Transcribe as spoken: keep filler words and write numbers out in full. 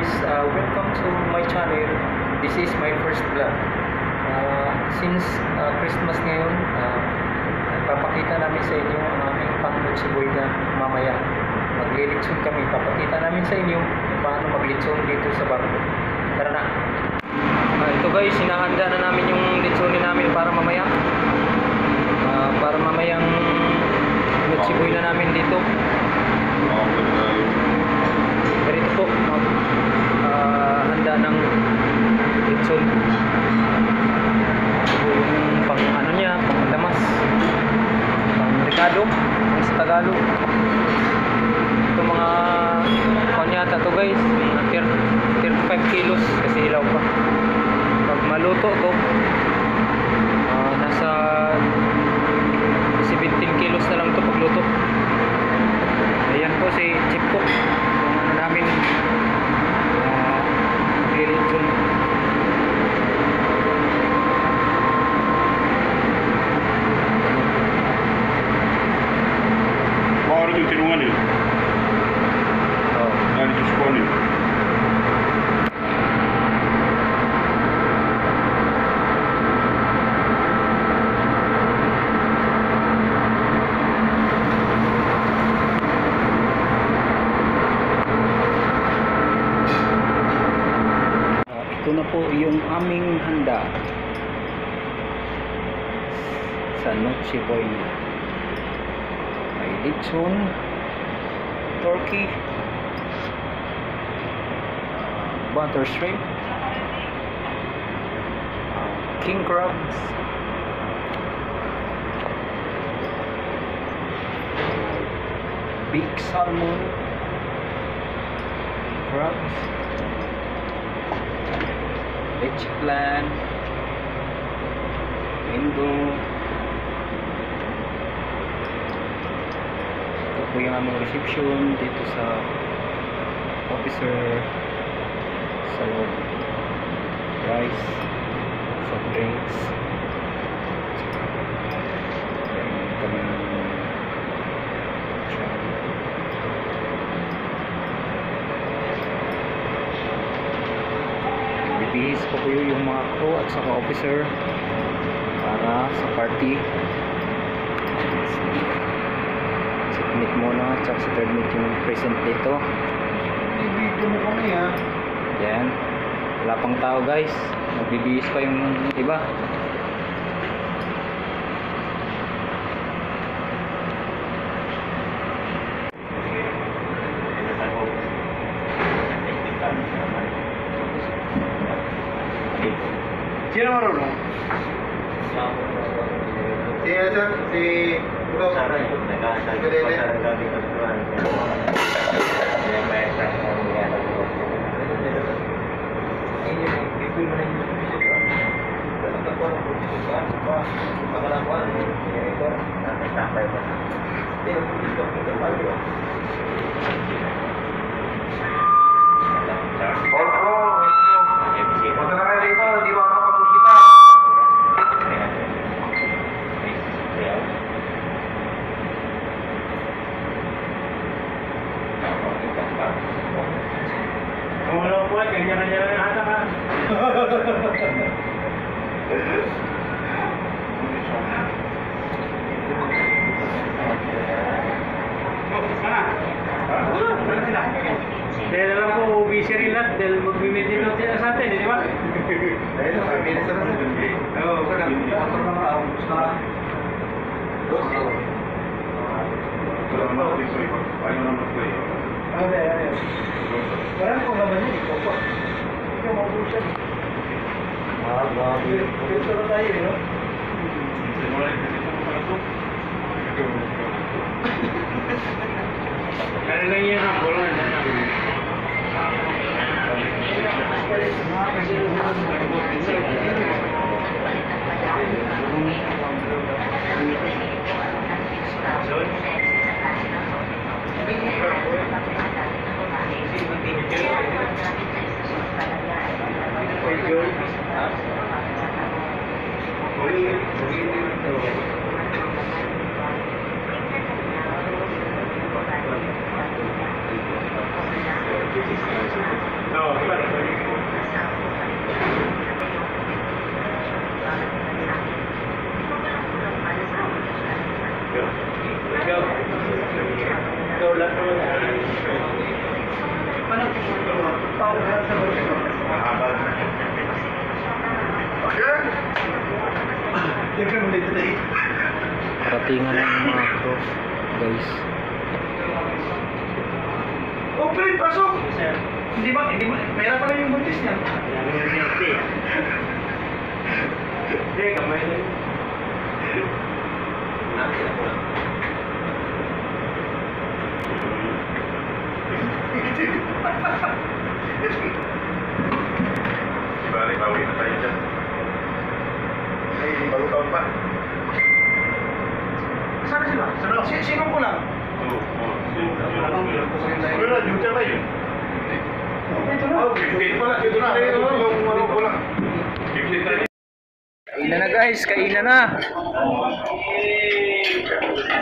guys, uh, welcome to my channel. This is my first vlog. Uh, since uh, Christmas ngayon, uh, papakita namin sa inyo ang aming pang-Noche Buena mamaya. Maglilitsyon kami. Papakita namin sa inyo paano maglitsyon dito sa barko. Tara na. Uh, ito guys, sinahanda na namin yung litsonin namin para mamaya. Uh, para mamayang Noche Buena namin dito. Ganito po, mag uh, handa ng litson. Ito yung pang ano niya, pang damas, pang Ricardo, pang sa Tagalog. Ito mga kanyata to guys, mga thirty-five kilos kasi ilaw pa. Pag maluto to, uh, nasa seventeen kilos na lang to pagluto. Ayan po si Chip Cook, yung ano namin, uh, maglilitsyon. Baka rin yung tinungan eh. Oh. Dahil ito spawn eh. Ito na po yung aming handa sa Noche Buena. May litson, turkey, butter shrimp, king crabs, big salmon, crabs, leche plan, mango. Ito po yung aming reception dito sa officer sa loob. Rice, soft drinks, and kaming bibihis po po yung mga crew at saka officer para sa party. Submit muna at saka sa third meet yung present dito. Ibigyan mo kami ha. Yan, wala pang tao guys, magbibihis pa yung iba. Sino marunong? Si Asa, si Ulo. Sarang, nag-aasal ko pa sa gabi ng Tuhan. May maestra ko ang nangyari ko. Ito yung mga yung bisita. Talagang ko ang bisita. Pagkalakuan, ito, nakasakay pa. Ito yung bisita ko ito palo. Opo! Punta na kayo rito, di ba makapag-kita? Kung wala po, ganyan-ganyan na ata ka. Dahil alam ko, busy rin lahat dahil mag-medyo sila sa atin, di ba? Dahil mag-medyo sila sa atin. Oo, kaya motor na mga abos na. Wala naman ako dito, ayaw naman ko eh. Ano, ano. Marami kong laman yun, ikaw po. Ikaw mabusan. Ah, grabe. Dito na tayo eh, no? Kaya lang yan ang bola na. No. Siyempre mo dito na eh. Paratingan ng mga cross, guys. Oh, Fred, pasok! Hindi ba? Hindi ba? Mayroon pala yung buntis niya. Hindi, kamay na yun. Bali, bawi na tayo dyan. Ay, bago taon pa. Saan na sila? Sino? Si sino ko lang? Oo, oo. Wala, duty na yun. Ito na. Oh, dito pala, dito na. Dito yung ano ko lang. Kainan na guys, kainan na.